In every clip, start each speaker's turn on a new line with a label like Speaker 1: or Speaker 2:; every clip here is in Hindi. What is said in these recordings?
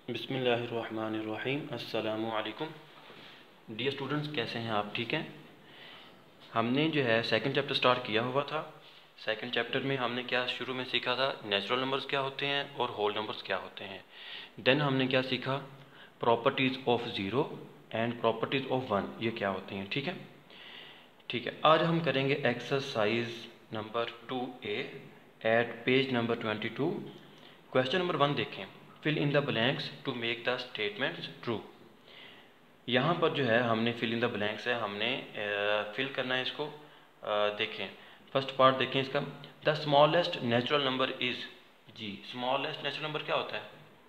Speaker 1: बिस्मिल्लाहिर्रहमानिर्रहीम। अस्सलामु अलैकुम डियर स्टूडेंट्स, कैसे हैं आप? ठीक हैं। हमने जो है सेकंड चैप्टर स्टार्ट किया हुआ था। सेकंड चैप्टर में हमने क्या शुरू में सीखा था? नेचुरल नंबर्स क्या होते हैं और होल नंबर्स क्या होते हैं। देन हमने क्या सीखा? Properties of zero and properties of one, ये क्या होते हैं। ठीक है, ठीक है। आज हम करेंगे exercise number 2A at page number 22। Question number 1 देखें। Fill in the blanks to make the statements true. यहाँ पर जो है हमने फिल इन द ब्लैंक्स है, हमने फिल करना है इसको। देखें, फर्स्ट पार्ट देखें इसका। The smallest natural number is, जी स्मॉलेस्ट नेचुरल नंबर क्या होता है?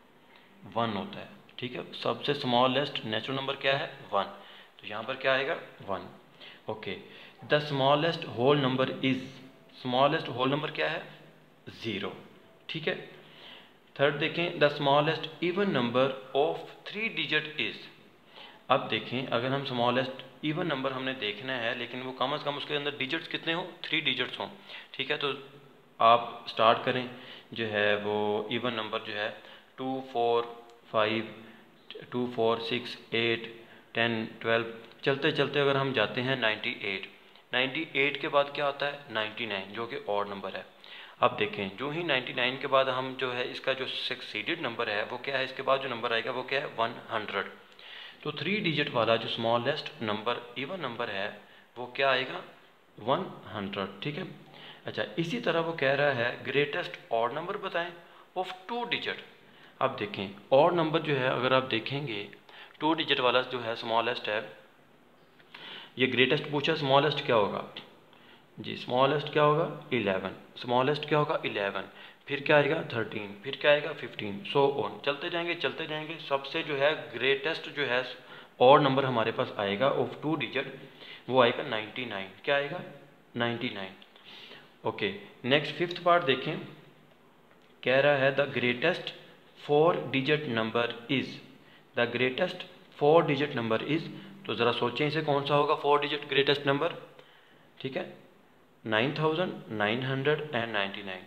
Speaker 1: 1 होता है। ठीक है, सबसे स्मॉलेस्ट नेचुरल नंबर क्या है? 1। तो यहाँ पर क्या आएगा? 1। Okay. The smallest whole number is, smallest whole number क्या है? 0। ठीक है। थर्ड देखें, the smallest even number of 3 digit is. अब देखें, अगर हम स्मॉलेस्ट इवन नंबर हमने देखना है, लेकिन वो कम से कम उसके अंदर डिजिट्स कितने हों? 3 डिजिट्स हों। ठीक है, तो आप स्टार्ट करें जो है वो इवन नंबर जो है 2 4 5 2 4 6 8 10 12, चलते चलते अगर हम जाते हैं 98। 98 के बाद क्या आता है? 99, जो कि ऑड नंबर है। अब देखें, जो ही 99 के बाद हम जो है इसका जो सक्सीडेड नंबर है वो क्या है? इसके बाद जो नंबर आएगा वो क्या है? 100। तो 3 डिजिट वाला जो स्मॉलेस्ट नंबर इवन नंबर है वो क्या आएगा? 100। ठीक है। अच्छा, इसी तरह वो कह रहा है ग्रेटेस्ट ऑड नंबर बताएं ऑफ 2 डिजिट। अब देखें, ऑड नंबर जो है अगर आप देखेंगे 2 डिजिट वाला जो है स्मॉलेस्ट है, ये ग्रेटेस्ट पूछा, स्मॉलेस्ट क्या होगा? जी स्मॉलेस्ट क्या होगा? 11। स्मॉलेस्ट क्या होगा? 11। फिर क्या आएगा? 13। फिर क्या आएगा? 15। सो ऑन, चलते जाएंगे। सबसे जो है ग्रेटेस्ट जो है और नंबर हमारे पास आएगा ऑफ 2 डिजिट, वो आएगा 99। क्या आएगा? 99। ओके। नेक्स्ट फिफ्थ पार्ट देखें, कह रहा है the greatest 4 digit number is, the greatest 4 digit number is. तो ज़रा सोचें इसे कौन सा होगा 4 डिजिट ग्रेटेस्ट नंबर? ठीक है, 9999।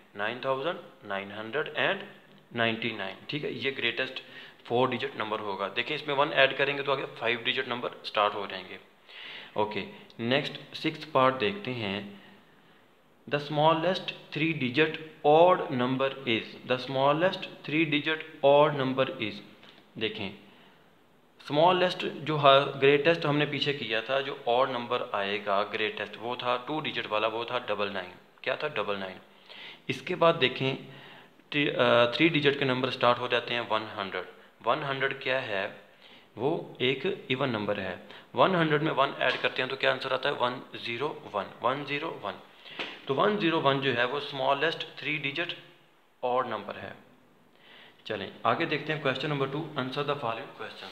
Speaker 1: 9999। ठीक है, ये ग्रेटेस्ट 4 डिजिट नंबर होगा। देखिए, इसमें 1 ऐड करेंगे तो आगे 5 डिजिट नंबर स्टार्ट हो जाएंगे। ओके। नेक्स्ट सिक्स्थ पार्ट देखते हैं। The smallest 3 digit odd number is, the smallest 3 digit odd number is. देखें, स्मॉलेस्ट जो ग्रेटेस्ट हमने पीछे किया था, जो ऑड नंबर आएगा ग्रेटेस्ट वो था 2 डिजिट वाला, वो था 99। क्या था? 99। इसके बाद देखें 3 डिजिट के नंबर स्टार्ट हो जाते हैं 100। 100 क्या है? वो एक इवन नंबर है। 100 में 1 ऐड करते हैं तो क्या आंसर आता है? 101। 101। तो 101 जो है वो स्मॉलेस्ट 3 डिजिट ऑड नंबर है। चलें आगे देखते हैं question number 2। Answer the following question.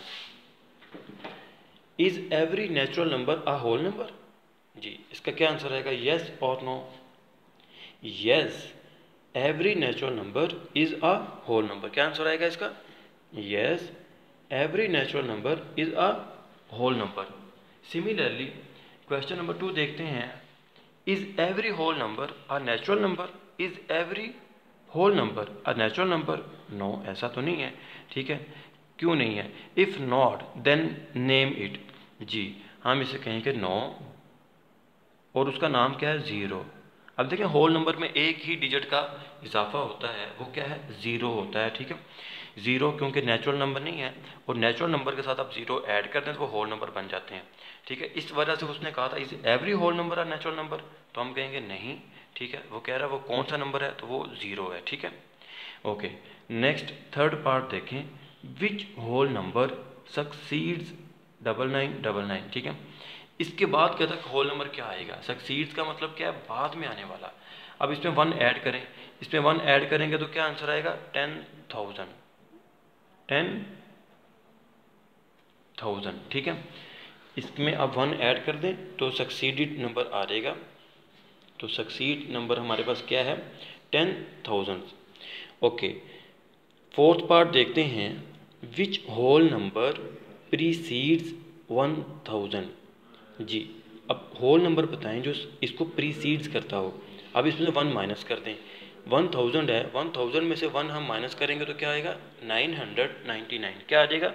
Speaker 1: Is every natural number a whole number? जी इसका क्या आंसर आएगा? येस और no? Yes, every natural number is a whole number. क्या आंसर आएगा इसका? Yes, every natural number is a whole number. Similarly question number 2 देखते हैं। Is every whole number a natural number? Is every whole number a natural number? No, ऐसा तो नहीं है। ठीक है, क्यों नहीं है? If not then name it. जी हम इसे कहेंगे नो, और उसका नाम क्या है? ज़ीरो। अब देखें, होल नंबर में एक ही डिजिट का इजाफा होता है, वो क्या है? ज़ीरो होता है। ठीक है, ज़ीरो क्योंकि नेचुरल नंबर नहीं है, और नेचुरल नंबर के साथ आप ज़ीरो ऐड कर दें तो वो होल नंबर बन जाते हैं। ठीक है, इस वजह से उसने कहा था is every whole number are natural number, तो हम कहेंगे नहीं। ठीक है, वो कह रहा है वो कौन सा नंबर है, तो वो ज़ीरो है। ठीक है, ओके। नेक्स्ट थर्ड पार्ट देखें। Which whole number succeeds 9999? ठीक है, इसके बाद क्या था? होल नंबर क्या आएगा? सक्सीड्स का मतलब क्या है? बाद में आने वाला। अब इसमें 1 ऐड करें, इसमें 1 ऐड करेंगे तो क्या आंसर आएगा? 10,000। 10,000। ठीक है, इसमें अब 1 ऐड कर दें तो सक्सीडेड नंबर आ जाएगा। तो सक्सीड नंबर हमारे पास क्या है? 10,000। ओके। फोर्थ पार्ट देखते हैं। Which whole number precedes 1000? जी अब होल नंबर बताएं जो इसको प्रीसीड्स करता हो। अब इसमें 1 माइनस कर दें, 1000 है, 1000 में से 1 हम माइनस करेंगे तो क्या आएगा 999, क्या आ जाएगा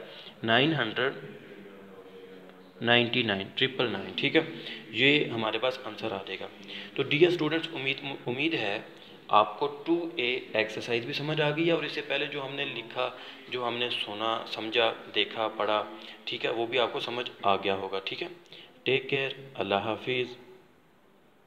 Speaker 1: 999, 999, ठीक है, ये हमारे पास आंसर आ जाएगा। तो डियर स्टूडेंट्स, उम्मीद है आपको 2A एक्सरसाइज भी समझ आ गई है और इससे पहले जो हमने लिखा, जो हमने सुना, समझा, देखा, पढ़ा, ठीक है, वो भी आपको समझ आ गया होगा। ठीक है, टेक केयर, अल्लाह हाफिज़।